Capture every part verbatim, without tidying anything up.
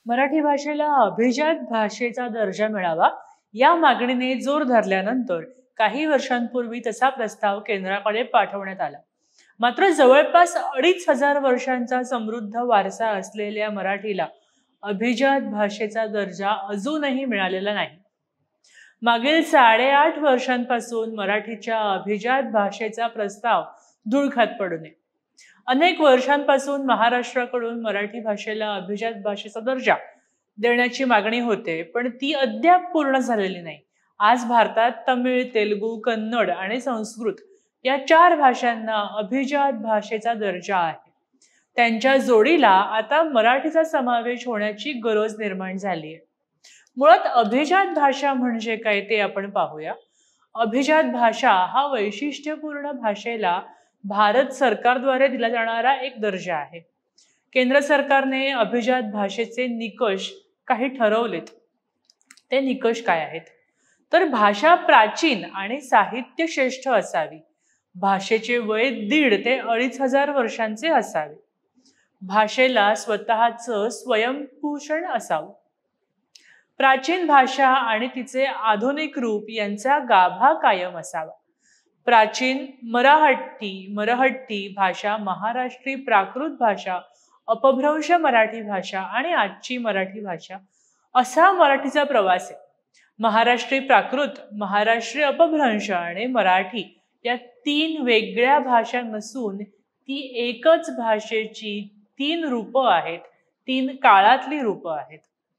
मराठी भाषेला अभिजात भाषेचा दर्जा मिळावा या मागणीने जोर धरल्यानंतर काही वर्षांपूर्वी तसा प्रस्ताव केंद्राकडे पाठवण्यात आला. मात्र जवळपास अडीच हजार वर्षांचा समृद्ध वारसा असलेल्या मराठीला अभिजात भाषेचा दर्जा अजूनही मिळालेला नाही. मागील साडेआठ वर्षांपासून मराठीच्या अभिजात भाषेचा प्रस्ताव धुळखात पडू नये. अनेक वर्षांपासून महाराष्ट्राकडून मराठी भाषेला अभिजात भाषेचा दर्जा देण्याची मागणी होते, पण ती अद्याप पूर्ण झालेली नाही. आज भारतात तमिळ, तेलुगू, कन्नड आणि संस्कृत या चार भाषांना अभिजात भाषेचा दर्जा आहे. त्यांच्या जोडीला आता मराठीचा समावेश होण्याची गरज निर्माण झाली आहे. मुळात अभिजात भाषा म्हणजे काय ते आपण पाहूया. अभिजात भाषा हा वैशिष्ट्यपूर्ण भाषेला भारत सरकारद्वारे दिला जाणारा एक दर्जा आहे. केंद्र सरकारने अभिजात भाषेचे निकष काही ठरवलेत. ते निकष काय आहेत? तर भाषा प्राचीन आणि साहित्य श्रेष्ठ असावी. भाषेचे वय दीड ते अडीच हजार वर्षांचे असावे. भाषेला स्वतःचं स्वयंपोषण असावं. प्राचीन भाषा आणि तिचे आधुनिक रूप यांचा गाभा कायम असावा. प्राचीन मराठी मराठी भाषा, महाराष्ट्री प्राकृत भाषा, अपभ्रंश मराठी भाषा आणि आजची मराठी भाषा असा मराठीचा प्रवास आहे. महाराष्ट्री प्राकृत, महाराष्ट्री अपभ्रंश आणि मराठी या तीन वेगळ्या भाषा नसून ती एकच भाषेची तीन रूपं आहेत, तीन काळातली रूपं आहेत.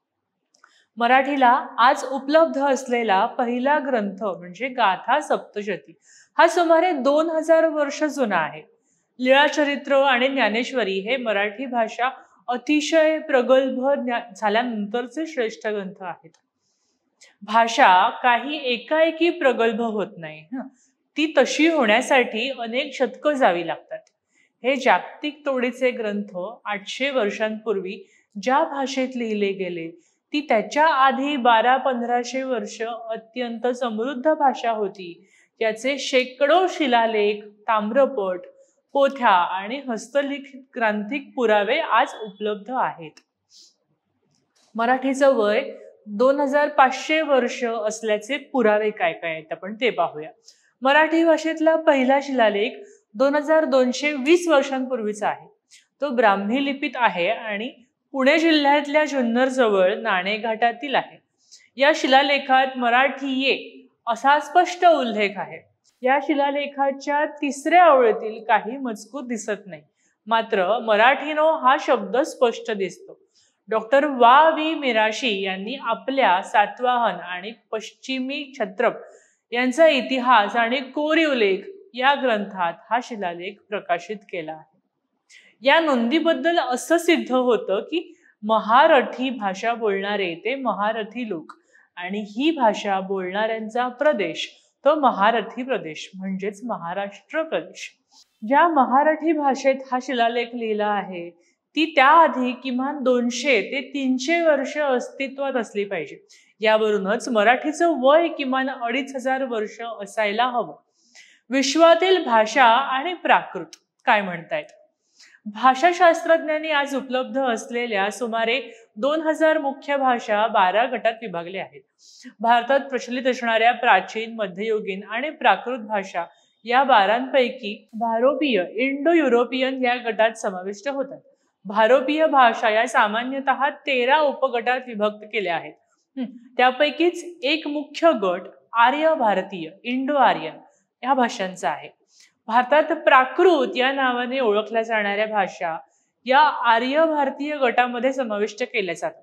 मराठीला आज उपलब्ध असलेला पहिला ग्रंथ म्हणजे गाथा सप्तशती हा सुमारे दोन हजार वर्ष जुना आहे. लीळाचरित्र आणि ज्ञानेश्वरी हे मराठी भाषा अतिशय प्रगल्भ झाल्यानंतरचे श्रेष्ठ ग्रंथ आहेत. भाषा काही एकाएकी प्रगल्भ होत नाही. ती तशी होण्यासाठी अनेक शतकं जावी लागतात. हे जागतिक तोडीचे ग्रंथ आठशे वर्षांपूर्वी ज्या भाषेत लिहिले गेले ती त्याच्या आधी बारा पंधराशे वर्ष अत्यंत समृद्ध भाषा होती. याचे शेकडो शिलालेख, ताम्रपट, पोथ्या आणि हस्तलिखित ग्रांथिक पुरावे आज उपलब्ध आहेत. मराठीचं वय दोन हजार पाचशे वर्ष असल्याचे पुरावे काय काय आहेत आपण ते पाहूया. मराठी भाषेतला पहिला शिलालेख दोन हजार दोनशे वीस वर्षांपूर्वीचा आहे. तो ब्राह्मी लिपीत आहे आणि पुणे जिल्ह्यातल्या जुन्नर जवळ नाणेघाटातील आहे. या शिलालेखात मराठीये असा स्पष्ट उल्लेख आहे. या शिलालेखाच्या तिसऱ्या ओळीतील काही मजकूर दिसत नाही, मात्र मराठीनो हा शब्द स्पष्ट दिसतो. डॉक्टर वा वी मिराशी यांनी आपल्या सातवाहन आणि पश्चिमी छत्रप यांचा इतिहास आणि कोरीव लेख या ग्रंथात हा शिलालेख प्रकाशित केला आहे. या नोंदीबद्दल असं सिद्ध होतं की महारठी भाषा बोलणारे ते महारथी लोक आणि ही भाषा बोलणाऱ्यांचा प्रदेश तो महारथी प्रदेश म्हणजेच महाराष्ट्र प्रदेश. ज्या महारठी भाषेत हा शिलालेख लिहिला आहे ती त्याआधी किमान दोनशे ते तीनशे वर्ष अस्तित्वात असली पाहिजे. यावरूनच मराठीचं वय किमान अडीच हजार वर्ष असायला हवं. विश्वातील भाषा आणि प्राकृत काय म्हणतायत? भाषाशास्त्रज्ञांनी आज उपलब्ध असलेल्या सुमारे दोन हजार मुख्य भाषा बारा गटात विभागल्या आहेत. भारतात प्रचलित असणाऱ्या प्राचीन, मध्ययुगीन आणि प्राकृत भाषा या बारांपैकी भारोपीय, इंडो युरोपियन या गटात समाविष्ट होतात. भारोपीय भाषा या सामान्यतः तेरा उपगटात विभक्त केल्या आहेत. त्यापैकीच एक मुख्य गट आर्य भारतीय, इंडो आर्यन या भाषांचा आहे. भारतात प्राकृत या नावाने ओळखल्या जाणाऱ्या भाषा या आर्य भारतीय गटामध्ये समाविष्ट केल्या जातात.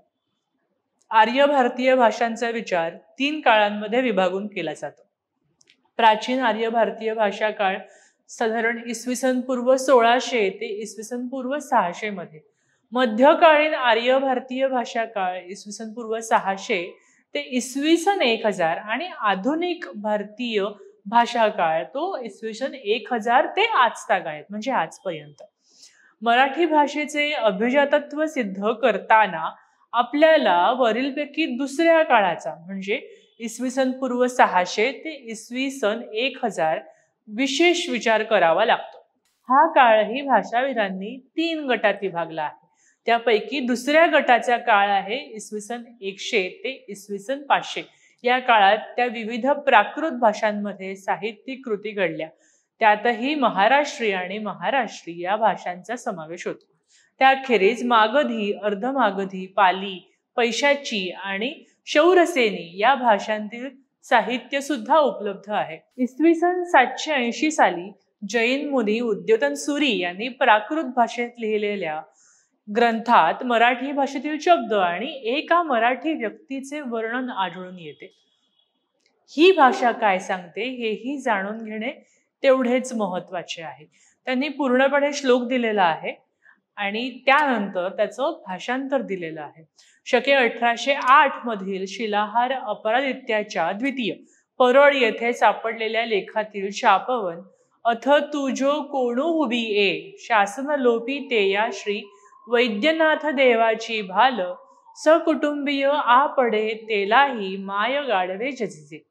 आर्य भारतीय भाषांचा विचार तीन काळांमध्ये विभागून केला जातो. प्राचीन आर्य भारतीय भाषा काळ साधारण इसवी सन पूर्व सोळाशे ते इसवी सन पूर्व सहाशे मध्ये. मध्यकालीन आर्य भारतीय भाषा काळ इसवी सन पूर्व सहाशे ते इसवी सन एक हजार आणि आधुनिक भारतीय भाषा काळ तो इसवी सन एक हजार ते आजतागायत म्हणजे आजपर्यंत. मराठी भाषेचे अभिजातत्व सिद्ध करताना आपल्याला वरीलपैकी दुसऱ्या काळाचा म्हणजे इसवी सन पूर्व सहाशे ते इसवी सन एक हजार विशेष विचार करावा लागतो. हा काळही भाषाविदांनी तीन गटात विभागला आहे. त्यापैकी दुसऱ्या गटाचा काळ आहे इसवी सन एकशे ते इसवी सन पाचशे. या काळात त्या विविध प्राकृत भाषांमध्ये साहित्यिक कृती घडल्या. त्यातही महाराष्ट्री आणि महाराष्ट्री या भाषांचा समावेश होतो. त्याखेरीज मागधी, अर्धमागधी, पाली, पैशाची आणि शौरसेनी या भाषांतील साहित्य सुद्धा उपलब्ध आहे. इसवी सन सातशे ऐंशी साली जैन मुनी उद्योतन सुरी यांनी प्राकृत भाषेत लिहिलेल्या ग्रंथात मराठी भाषेतील शब्द आणि एका मराठी व्यक्तीचे वर्णन आढळून येते. ही भाषा काय सांगते हेही जाणून घेणे तेवढेच महत्वाचे आहे. त्यांनी पूर्णपणे श्लोक दिलेला आहे आणि त्यानंतर त्याचं भाषांतर दिलेलं आहे. शके अठराशे आठ मधील शिलाहार अपरादित्याच्या द्वितीय परळ येथे सापडलेल्या लेखातील शापवन अथ तुझो कोणू उभी ए शासन लोपी तेया श्री वैद्यनाथ देवाची भाल सकुटुंबीय आपडे तेलाही माय गाडवे जजिजे.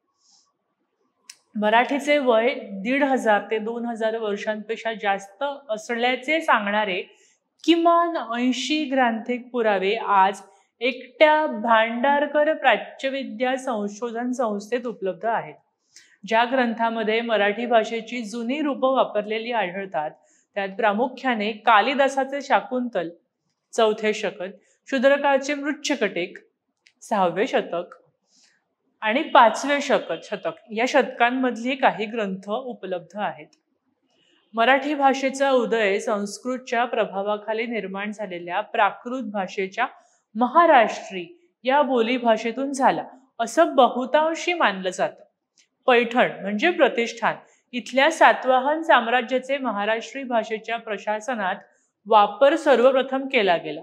मराठीचे वय दीड हजार ते दोन हजार वर्षांपेक्षा जास्त असल्याचे सांगणारे किमान ऐंशी ग्रांथिक पुरावे आज एकट्या भांडारकर प्राच्यविद्या संशोधन संस्थेत उपलब्ध आहेत. ज्या ग्रंथामध्ये मराठी भाषेची जुनी रूपं वापरलेली आढळतात त्यात प्रामुख्याने कालिदासाचे शाकुंतल चौथे शतक, शूद्रकाचे मृच्छकटिक सहावे शतक आणि पाचवे शतक शतक या शतकांमधले काही ग्रंथ उपलब्ध आहेत. मराठी भाषेचा उदय संस्कृतच्या प्रभावाखाली निर्माण झालेल्या प्राकृत भाषेच्या महाराष्ट्री या बोली भाषेतून झाला असं बहुतांशी मानलं जातं. पैठण म्हणजे प्रतिष्ठान इथल्या सातवाहन साम्राज्याचे महाराष्ट्री भाषेच्या प्रशासनात वापर सर्वप्रथम केला गेला.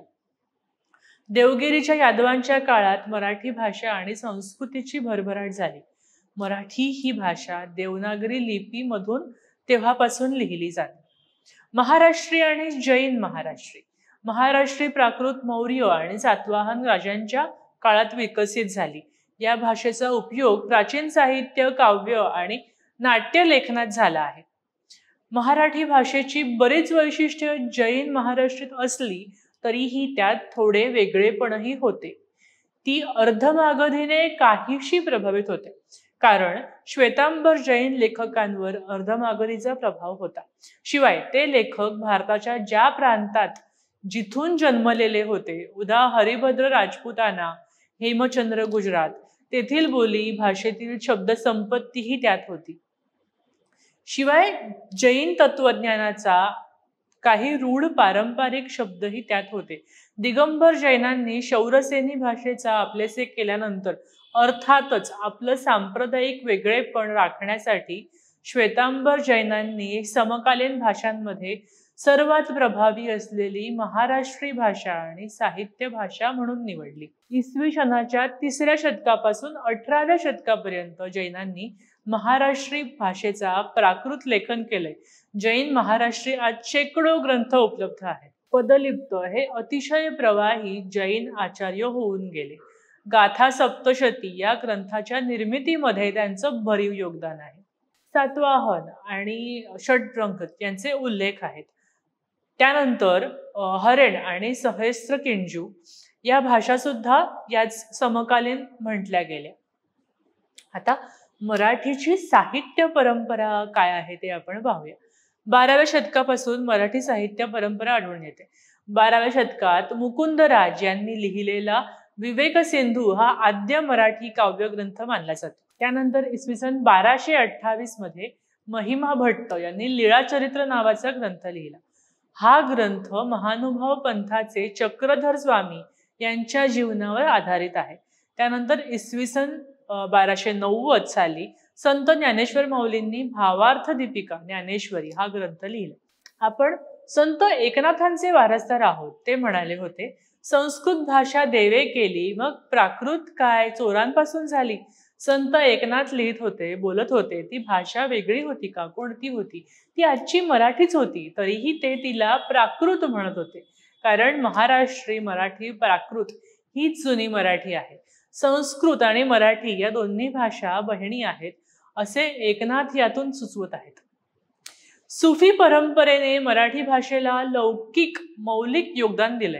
देवगिरीच्या यादवांच्या काळात मराठी भाषा आणि संस्कृतीची भरभराट झाली. मराठी ही भाषा देवनागरी लिपीमधून तेव्हापासून लिहिली जाते. महाराष्ट्री आणि जैन महाराष्ट्री महाराष्ट्री प्राकृत मौर्य आणि सातवाहन राजांच्या काळात विकसित झाली. या भाषेचा उपयोग प्राचीन साहित्य, काव्य आणि नाट्य लेखनात झाला आहे. मराठी भाषेची बरीच वैशिष्ट्ये जैन महाराष्ट्रीत असली तरीही त्यात थोडे वेगळेपणही होते. ती अर्धमागधीने काहीशी प्रभावित होते कारण श्वेतांबर जैन लेखकांवर अर्धमागधीचा प्रभाव होता. शिवाय ते लेखक भारताच्या ज्या प्रांतात जिथून जन्मलेले होते, उदा हरिभद्र राजपुताना, हेमचंद्र गुजरात, तेथील बोली भाषेतील शब्द संपत्तीही त्यात होती. शिवाय जैन तत्वज्ञानाचा काही रूढ पारंपरिक शब्दही त्यात होते. दिगंबर जैनांनी शौरसेनी भाषेचा आपलेसे केल्यानंतर अर्थातच आपलं सांप्रदायिक वेगळेपण राखण्यासाठी श्वेतांबर जैनांनी समकालीन भाषांमध्ये सर्वात प्रभावी असलेली महाराष्ट्री भाषा आणि साहित्य भाषा म्हणून निवडली. इसवी सनाच्या तिसऱ्या शतकापासून अठराव्या शतकापर्यंत जैनांनी महाराष्ट्री भाषेचा प्राकृत लेखन केलंय. जैन महाराष्ट्री आज शेकडो ग्रंथ उपलब्ध आहेत. पदलिप्त हे अतिशय प्रवाही जैन आचार्य होऊन गेले. गाथा सप्तशती या ग्रंथाच्या निर्मितीमध्ये त्यांचं भरीव योगदान आहे. सातवाहन आणि षड्रंग यांचे उल्लेख आहेत. त्यानंतर हरेण आणि सहस्त्र किंजू या भाषा सुद्धा याच समकालीन म्हटल्या गेल्या. आता मराठीची साहित्य परंपरा काय आहे ते आपण पाहूया. बाराव्या शतकापासून मराठी साहित्य परंपरा आढळून येते. बाराव्या शतकात मुकुंदराज यांनी लिहिलेला विवेक सिंधू हा आद्य मराठी काव्यग्रंथ मानला जातो. त्यानंतर इसवी सन बाराशे अठ्ठावीस मध्ये महिमा भट्ट यांनी लीळाचरित्र नावाचा ग्रंथ लिहिला. हा ग्रंथ महानुभाव पंथाचे चक्रधर स्वामी यांच्या जीवनावर आधारित आहे. त्यानंतर इसवी सन बाराशे नव्वद साली संत ज्ञानेश्वर माऊलींनी भावार्थ दीपिका ज्ञानेश्वरी हा ग्रंथ लिहिला. आपण संत एकनाथांचे वारसदार आहोत. ते म्हणाले होते, संस्कृत भाषा देवे केली, मग प्राकृत काय चोरांपासून झाली. संत एकनाथ लिहित होते, बोलत होते, ती भाषा वेगळी होती का? कोणती होती? ती आजची मराठीच होती. तरीही ते तिला प्राकृत म्हणत होते, कारण महाराष्ट्री मराठी प्राकृत हीच जुनी मराठी आहे. संस्कृत आणि मराठी या दोन्ही भाषा बहिणी आहेत असे एकनाथ यातून सुचवत आहेत. सुफी परंपरेने मराठी भाषेला लौकिक मौलिक योगदान दिलंय.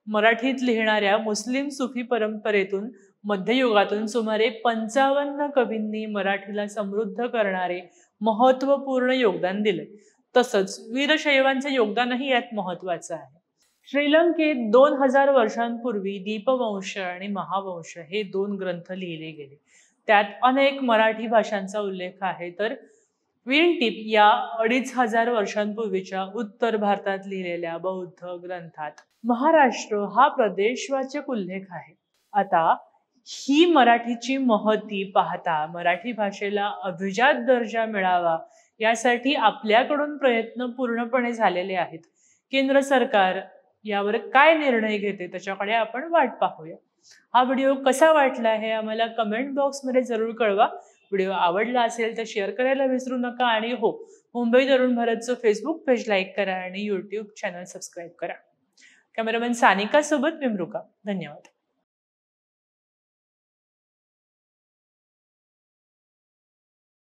मराठीत लिहिणाऱ्या मुस्लिम सुफी परंपरेतून मध्ययुगातून सुमारे पंचावन्न कवींनी मराठीला समृद्ध करणारे महत्वपूर्ण योगदान दिले. तसंच वीरशैवांचे योगदानही यात महत्वाचं आहे. श्रीलंकेत दोन हजार वर्षांपूर्वी दीपवंश आणि महावंश हे दोन ग्रंथ लिहिले गेले. त्यात अनेक मराठी भाषांचा उल्लेख आहे. तर विणटीप या अडीच हजार वर्षांपूर्वीच्या उत्तर भारतात लिहिलेल्या बौद्ध ग्रंथात महाराष्ट्र हा प्रदेशवाचक उल्लेख आहे. आता ही मराठीची महती पाहता मराठी भाषेला अभिजात दर्जा मिळावा यासाठी आपल्याकडून प्रयत्न पूर्णपणे झालेले आहेत. केंद्र सरकार यावर काय निर्णय घेते त्याच्याकडे आपण वाट पाहूया. हा व्हिडिओ कसा वाटला हे आम्हाला कमेंट बॉक्समध्ये जरूर कळवा. व्हिडिओ आवडला असेल तर शेअर करायला विसरू नका. आणि हो, मुंबई तरुण भारतचं फेसबुक पेज लाईक करा आणि यूट्यूब चॅनल सबस्क्राईब करा. कॅमेरामॅन सानिका सोबत विमृका. धन्यवाद.